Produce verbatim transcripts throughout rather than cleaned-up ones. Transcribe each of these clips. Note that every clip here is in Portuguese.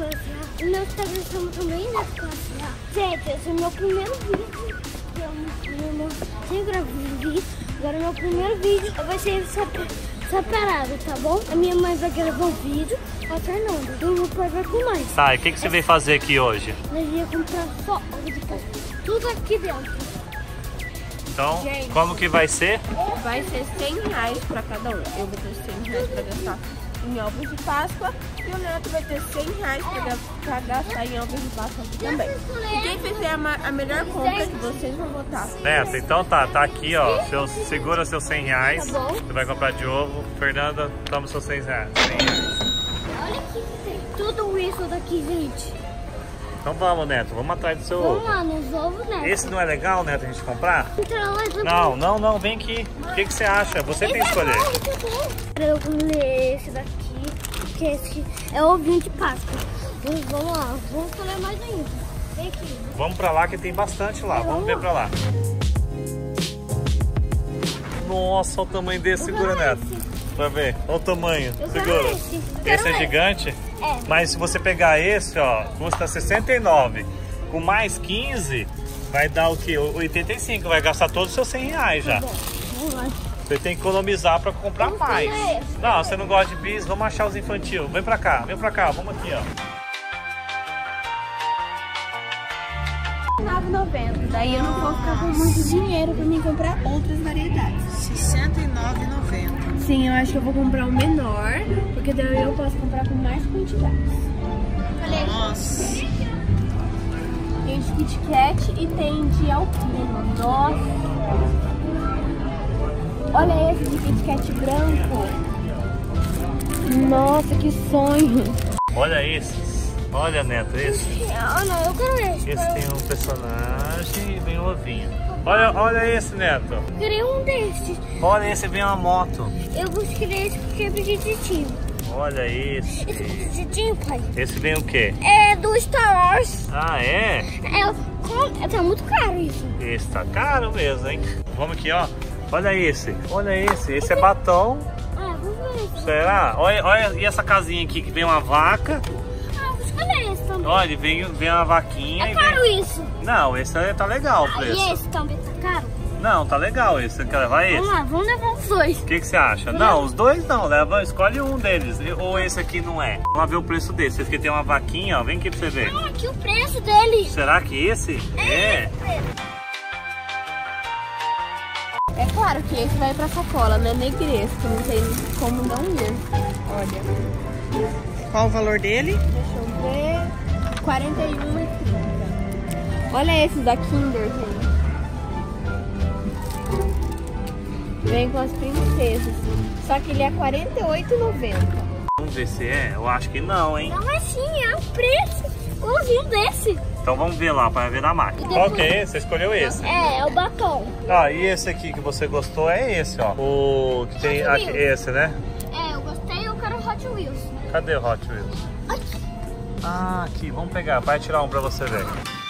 Classe A. O meu Instagram chama também Neto Classe A. Gente, esse é o meu primeiro vídeo. Eu não sei gravar vídeo. Agora o meu primeiro vídeo vai ser separado, tá bom? A minha mãe vai gravar um vídeo, a Fernanda. E o meu pai vai com nós. Tá, e o que, que você veio fazer aqui hoje? Nós ia comprar só ovo de Páscoa. Tudo aqui dentro. Então, Gente, como que vai ser? vai ser cem reais pra cada um. Eu vou ter cem reais pra gastar em ovos de Páscoa e o Neto vai ter cem reais pra, pra gastar em ovos de Páscoa aqui também. E quem fizer a, ma- a melhor compra que vocês vão votar. Neto, então tá, tá aqui, ó. Seu, segura seus cem reais. Tá bom. Você vai comprar de ovo. Fernanda, toma seus cem reais. cem reais. Olha aqui, tem tudo isso daqui, gente. Então vamos, Neto, vamos atrás do seu Vamos ovo. lá nos ovos, né? Esse não é legal, Neto, a gente comprar? Entra lá e vamos. Não, não, não, vem aqui. O que, que você acha? Você tem que escolher. Eu vou ler esse daqui, que esse é o ovinho de Páscoa. Vamos, vamos lá, vamos escolher mais ainda. Vem aqui. Vamos pra lá que tem bastante lá. Vamos ver pra lá. Nossa, olha o tamanho desse. Segura, Neto. Pra ver. Olha o tamanho. Eu quero Segura. esse. Eu quero Esse é esse. gigante? É. Mas se você pegar esse, ó, custa sessenta e nove. Com mais quinze, vai dar o quê? oitenta e cinco. Vai gastar todos os seus cem reais já. Vamos lá. Você tem que economizar pra comprar Vamos mais. escolher esse. Não, você não gosta de bis, vamos achar os infantil. Vem pra cá, vem pra cá, vamos aqui, ó. nove reais e noventa centavos. Daí eu não vou ficar com muito dinheiro pra mim comprar outras variedades. sessenta e nove reais e noventa centavos. Sim, eu acho que eu vou comprar um menor, porque daí eu posso comprar com mais quantidades. Nossa. Tem de Kit Kat e tem de Alpino. Nossa. Olha esse de Kit Kat branco. Nossa, que sonho. Olha esses. Olha, Neto, esse. Ah, não, eu quero esse. Esse tem um personagem e vem um ovinho. Olha, olha esse, Neto. Eu queria um desses. Olha esse, vem uma moto. Eu vou querer esse porque é pequititinho. Olha esse. Esse pequititinho, pai, Esse vem o quê? é do Star Wars. Ah, é? É, com, tá muito caro isso. Esse tá caro mesmo, hein? Vamos aqui, ó. Olha esse. Olha esse. Esse é batom. Ah, vou ver esse. Será? Olha, olha e essa casinha aqui que vem uma vaca. Ah, vou escolher esse também. Olha, vem, vem uma vaquinha. É e caro vem... isso. Não, esse aí tá legal o Ah, preço. e esse também tá caro? Não, tá legal esse. Você quer levar esse? Vamos lá, vamos levar os dois. O que, que você acha? Não, os dois não, leva, escolhe um deles. Ou esse aqui não é. Vamos ver o preço desse. Esse aqui tem uma vaquinha, ó. Vem aqui pra você ver. Ah, aqui o preço dele. Será que esse? É. É claro que esse vai pra sacola, né? Negresco, não tem como não ir. Olha. Qual o valor dele? Deixa eu ver. quarenta e um reais e trinta. Olha esses da Kinder, gente. Vem com as princesas. Só que ele é quarenta e oito reais e noventa centavos. Vamos ver se é? Eu acho que não, hein? Não é sim, é o preço. Igualzinho desse. Então vamos ver lá, para ver na máquina. E depois- Qual que é esse? Você escolheu esse. É, é o batom. Ah, e esse aqui que você gostou é esse, ó. O que tem Hot aqui, Wheels. esse, né? É, eu gostei, eu quero Hot Wheels. Cadê o Hot Wheels? Aqui. Ah, aqui, vamos pegar. Vai tirar um pra você ver.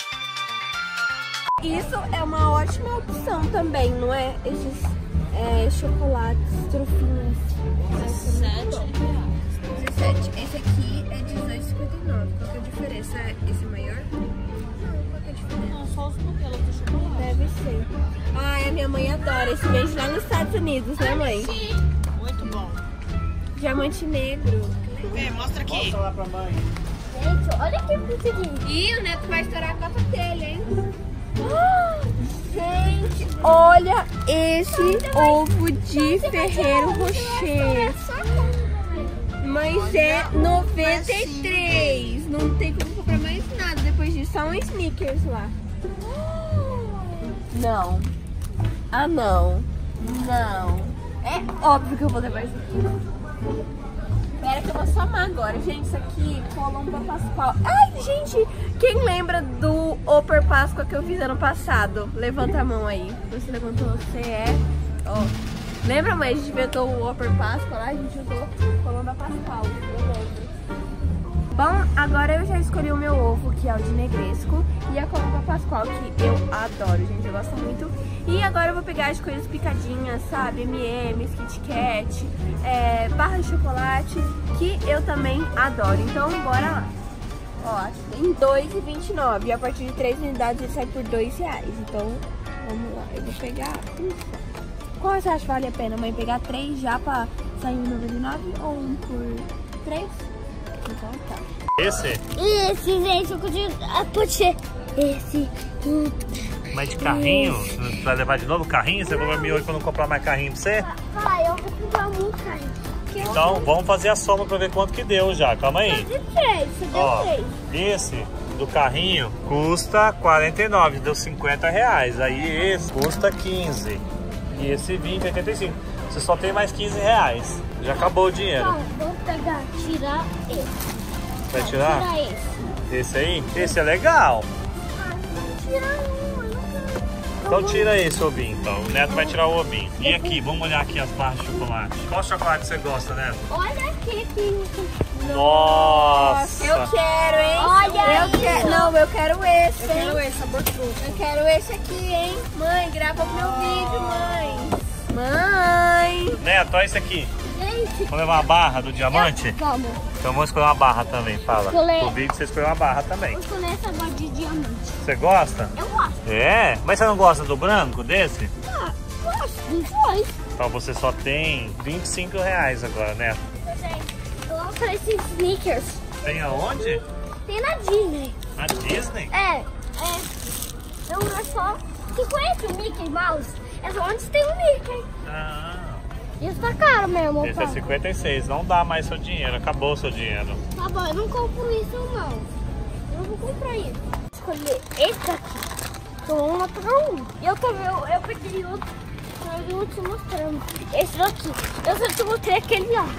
Isso é uma ótima opção também, não é? Esses é, chocolates, trufinhos. dezessete dezessete. Esse aqui é dezoito reais e cinquenta e nove. Qual que é a diferença? É esse maior? Não, qual que é a diferença? Não, só os modelos do chocolate. Deve ser. Ai, a minha mãe adora. Esse vende lá nos Estados Unidos, né, mãe? Muito bom. Diamante negro. Vê, mostra aqui. Mostra lá pra mãe. Gente, olha que pequenininho. Ih, o Neto vai estourar a cota dele, hein? Ah, gente, olha esse ovo de Ferreiro Rocher. Mas é noventa e três. Não tem como comprar mais nada depois disso. Só um Snickers lá. Não. Ah, não. Não. É óbvio que eu vou levar isso aqui. Espera que eu vou somar agora. Gente, isso aqui, Colomba Pascoal. Ai, gente, quem lembra do Upper Páscoa que eu fiz ano passado? Levanta a mão aí. Você levantou, você é. Ó. Lembra, mãe? A gente inventou o Upper Páscoa lá, a gente usou Colomba Pascoal. Eu lembro. Bom, agora eu já escolhi o meu ovo, que é o de negresco, e a Colomba Pascoal, que eu adoro, gente, eu gosto muito. E agora eu vou pegar as coisas picadinhas, sabe, M e M's, Kit Kat, é, barra de chocolate, que eu também adoro. Então, bora lá. Ó, acho que tem dois reais e vinte e nove. E a partir de três unidades ele sai por dois reais. Então, vamos lá. Eu vou pegar... Ufa. Qual você acha que vale a pena, mãe? Pegar três já pra sair um noventa e nove ou um por três? Então tá. Esse? Esse, gente, eu continuo. Ah, pode ser. Esse. Hum. Mas de carrinho? Você vai levar de novo o carrinho? Você vai me hoje pra não comprar mais carrinho pra você? Vai, eu vou comprar muito carrinho. Então vamos fazer a soma pra ver quanto que deu já. Calma aí. Só de três, só de Ó, três. esse do carrinho custa quarenta e nove, deu cinquenta reais. Aí esse custa quinze. E esse vinte, oitenta e cinco. Você só tem mais quinze reais. Já acabou o dinheiro. Então, vou pegar, tirar esse. Vai tirar? Tirar esse. Esse aí? Esse é legal. Ah, vou tirar um, eu não quero. Então tira esse ovinho, então. O Neto vai tirar o ovinho. E aqui, vamos olhar aqui as barras de chocolate. Qual chocolate você gosta, Neto? Olha aqui, que... Nossa! Eu quero, hein? Olha eu aí. quero. Não, eu quero esse, Eu hein? quero esse, sabor fruta. Eu quero esse aqui, hein? Mãe, grava pro meu vídeo, mãe. Mãe. Neto, olha esse aqui. Gente, Vamos levar uma barra do diamante? vamos. Então vamos escolher uma barra também, fala. Escolher. No vídeo você escolheu uma barra também. Vou escolher essa barra de diamante. Você gosta? Eu gosto. É? Mas você não gosta do branco desse? Ah, gosto dos dois. Então você só tem vinte e cinco reais agora, Neto. Gente, eu gosto desses sneakers. Tem aonde? Tem na Disney. Na Disney? É, é. Não é só... Você conhece o Mickey Mouse? É só onde tem o Mickey. Ah, Isso tá caro mesmo, esse é pai. cinquenta e seis, não dá mais seu dinheiro, acabou o seu dinheiro. Tá bom, eu não compro isso não. Eu não vou comprar isso. Vou escolher esse daqui. Então vamos lá pegar um. E eu também, eu, eu peguei outro. Mas eu vou te mostrando. Esse daqui. Eu só te mostrei aquele lá.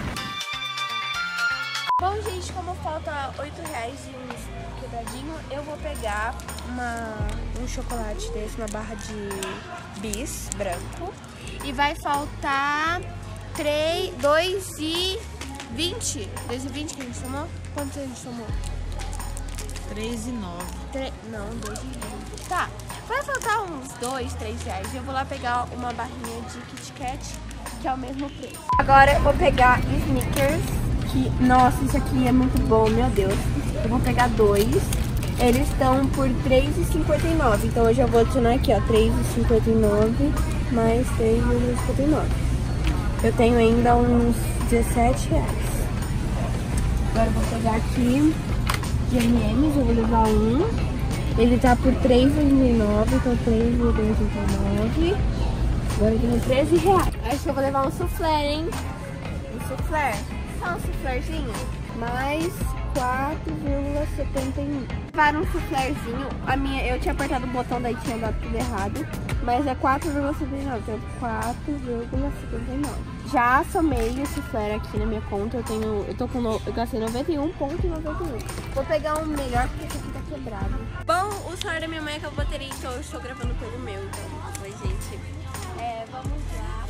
Bom, gente, como falta oito reais e uns quebradinho, eu vou pegar uma, um chocolate desse, uma barra de bis branco. E vai faltar dois e vinte. dois e vinte que a gente tomou? Quanto a gente tomou? três e nove. Tre... Não, dois e vinte. Tá, vai faltar uns dois, três reais. E eu vou lá pegar uma barrinha de Kit Kat, que é o mesmo preço. Agora eu vou pegar Snickers, que, nossa, isso aqui é muito bom, meu Deus. Eu vou pegar dois. Eles estão por três e cinquenta e nove. Então hoje eu vou adicionar aqui, ó, três e cinquenta e nove mais três e cinquenta e nove. Eu tenho ainda uns dezessete reais. Agora eu vou pegar aqui de M e M's, eu vou levar um. Ele tá por três e oitenta e nove, então três e oitenta e nove. Agora eu tenho treze reais. Acho que eu vou levar um soufflé, hein? Um soufflé. Só um soufflézinho. Mais quatro vírgula setenta e um. Para um soufflézinho, a minha, eu tinha apertado o botão, daí tinha dado tudo errado. Mas é quatro vírgula setenta e nove, então quatro vírgula setenta e nove. Já somei o soufflé aqui na minha conta, eu tenho, eu tô com, no, eu gastei noventa e um vírgula noventa e um. Vou pegar um melhor porque esse aqui tá quebrado. Bom, o celular da minha mãe acabou a bateria, então eu estou gravando pelo meu, então, oi gente. É, vamos lá.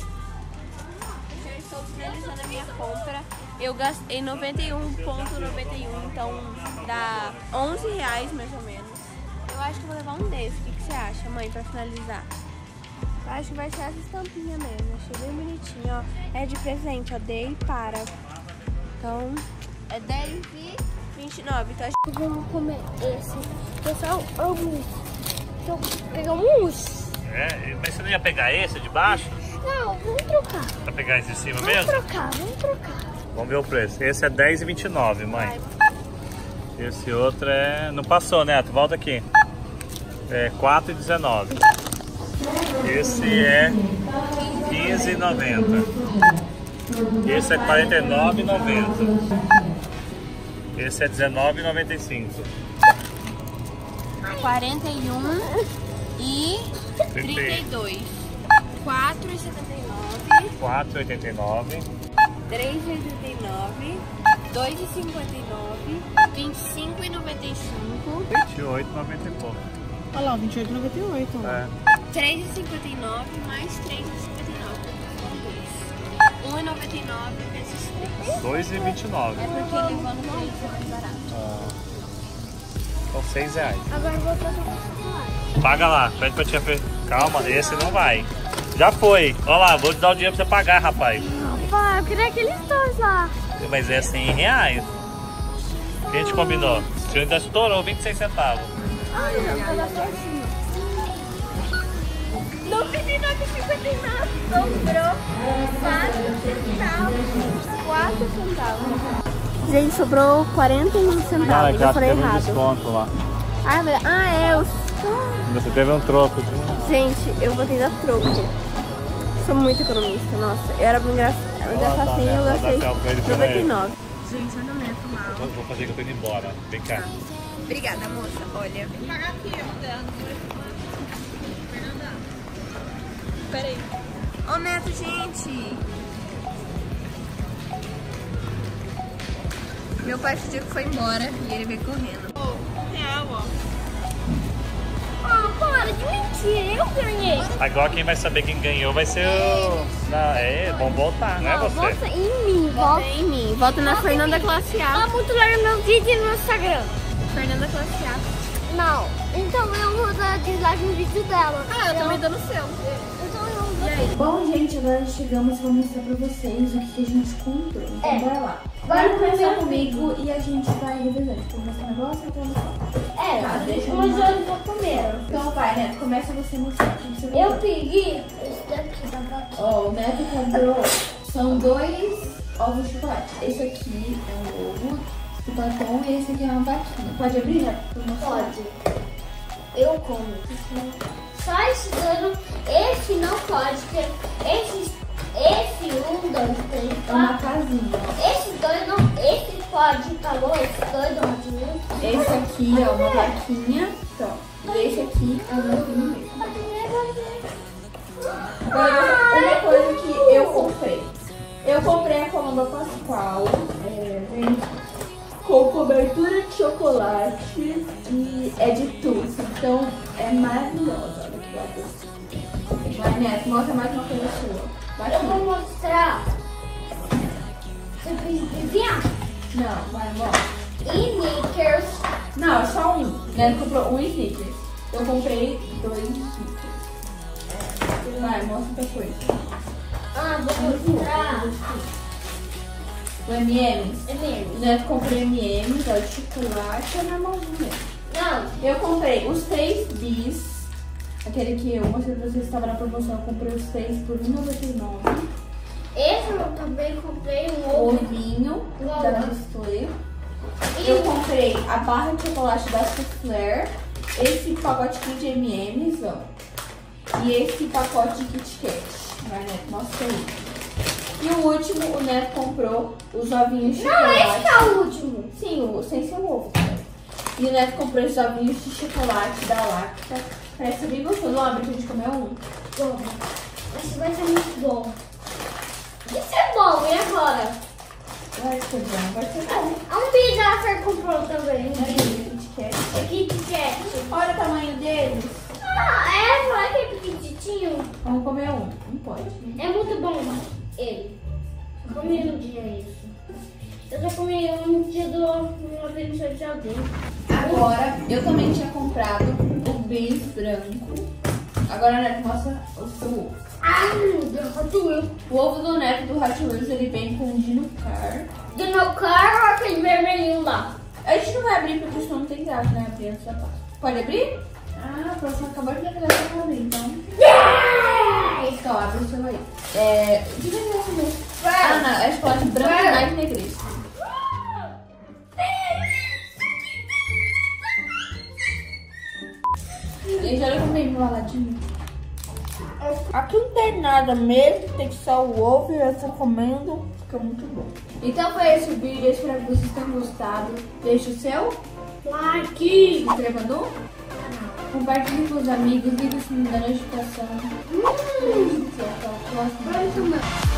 Eu estou finalizando a minha compra. Eu gastei noventa e um vírgula noventa e um, então dá onze reais mais ou menos. Eu acho que vou levar um desse. O que, que você acha, mãe, pra finalizar? Eu acho que vai ser essa estampinha mesmo. Achei bem bonitinho, ó. É de presente, ó. Dei para. Então, é dez e vinte e nove. Então, acho que Vamos comer esse. Pessoal, eu amo isso. Então, pegamos um. É, mas você não ia pegar esse de baixo? Não, vamos trocar. Pra pegar esse de cima Vamos mesmo? trocar, vamos trocar. Vamos ver o preço. Esse é dez e vinte e nove, mãe. Esse outro é... Não passou, Neto. Volta aqui. É quatro e dezenove. Esse é quinze e noventa. Esse é quarenta e nove e noventa. Esse é dezenove e noventa e cinco. quarenta e um e trinta e dois. quatro e setenta e nove. quatro e oitenta e nove. três e oitenta e nove. dois e cinquenta e nove. vinte e cinco e noventa e cinco. vinte e oito e noventa e pouco. Olha lá, vinte e oito e noventa e oito. É. três e cinquenta e nove mais três e cinquenta e nove. um e noventa e nove vezes três. dois e vinte e nove. É porque levando três é mais barato. São seis reais. Agora eu vou fazer o celular. Paga lá, pede pra tia Fe... Calma, esse não vai. Já foi. Olha lá, vou te dar o dinheiro pra você pagar, rapaz. Pai, eu queria aqueles dois lá. Mas é cem reais. O que a gente combinou? Você ainda estourou vinte e seis centavos. Ai, não, tá na torcinha. noventa e nove e cinquenta e nove. Sobrou quatro centavos. quatro centavos. Gente, sobrou quarenta e um centavos. Eu falei errado. desconto lá. Ah, mas- ah, é. Eu... Você teve um troco. Gente, eu vou ter dar troco. Sou muito economista, nossa. Eu era engraçado assim, eu gastei noventa e nove. Gente, olha o neto mal. Vou vou fazer que eu tô indo embora. Vem cá. Obrigada, moça. Olha. Pagar aqui, Peraí. Ô, neto, gente. Meu pai pediu que foi embora e ele veio correndo. Um real, ó. Ah, para de mentir, eu ganhei. Agora quem vai saber quem ganhou vai ser o... Não, é, bom voltar, não é você? Volta em mim, Volta volta. em mim. Volta na Fernanda Classe A. Tá muito legal meu vídeo no Instagram. Fernanda Classe A. Não, então eu vou dar dislike no vídeo dela. Ah, eu também dou no seu. Então eu vou. E aí? Bom, gente, agora chegamos, vou mostrar pra vocês o que, que a gente comprou. Então, É. bora lá. Vai Vai começar primeiro comigo e a gente vai revezando. Tipo, mostrar um negócio e depois É, Tá, deixa eu mas mostrar. eu vou primeiro. Então vai, Neto, começa você a mostrar o que que você Eu comprou. peguei esse daqui da vaquinha. Ó, o Neto comprou, são dois ovos de chocolate. Esse aqui é um ovo de batom e esse aqui é uma vaquinha. Pode abrir, Neto? pra eu mostrar? Pode. Eu como. Só esse dano, esse não pode, porque esse, esse um, dois, três, É uma quatro. casinha. Esse dois não, esse pode, acabou, esse dois não pode. Esse aqui é uma vaquinha, pronto. E esse aqui é um ovinho mesmo. Agora, uma coisa que eu comprei. Eu comprei a Colomba Pascoal. É, vem com cobertura de chocolate e é de tudo. Então, é maravilhosa. Olha que legal. Vai, Neto, mostra mais uma coisa sua. Vai, Eu vou mostrar. Você precisa Não, vai, mostra. e Snickers. Não, é só um. Neto comprou um Snickers. Eu comprei dois Snickers. Vai, mostra outra coisa. Ah, vou mostrar. O M e M's. É mesmo. O Neto comprou M e M's, ó, de chocolate, é normalzinho mesmo. Não, Eu comprei os três bis. Aquele que eu mostrei pra vocês que estava na promoção. Eu comprei os três por um real e noventa e nove centavos. esse eu também comprei um O ovo. ovinho Uau. da Nestlé. E Eu comprei a barra de chocolate da Soufflé. Esse pacotinho de M e M's, ó. E esse pacote de Kit Kat. Vai, Neto, mostra aí. E o último, o Neto comprou os ovinhos de não, chocolate. esse que é o último. Sim, o, sem ser o ovo. E o Neto comprou esses ovinhos de chocolate da Lacta. Parece bem gostoso. Vamos abrir pra gente comer um? Bom, esse vai ser muito bom. Isso é bom, e agora? Vai ser bom, vai ser bom. Um pizza a Fer comprou também. Olha aí, Kit Kat. É Kit Kat. Olha o tamanho deles. Ah, é, vai que é pequititinho. Vamos comer um. Não pode. É muito bom ele. Eu comi no dia isso. Eu já comi um no dia do aniversário de alguém. Agora, eu também tinha comprado o bis branco. Agora, Neto, mostra o seu ovo. Ai, meu Deus, doeu. O ovo do Neto do Hot Wheels, ele vem com Dino Car. Do meu carro, aquele vermelhinho lá. A gente não vai abrir porque senão não tem graça, né? Abrir no sapato. Pode abrir? Ah, a próxima acabou de pegar pra abrir, então. Então, abre o seu aí. É. O que é esse mesmo? Ah, não. É chocolate branco e mais negresco. Gente, olha como vem embaladinho. Aqui não tem nada mesmo, tem só o ovo e eu tô comendo, fica muito bom. Então foi esse o vídeo, eu espero que vocês tenham gostado. Deixa o seu, Like. se inscreva no canal, compartilhe com os amigos, liga o sininho da notificação. Hum, E até a próxima. vai tomar.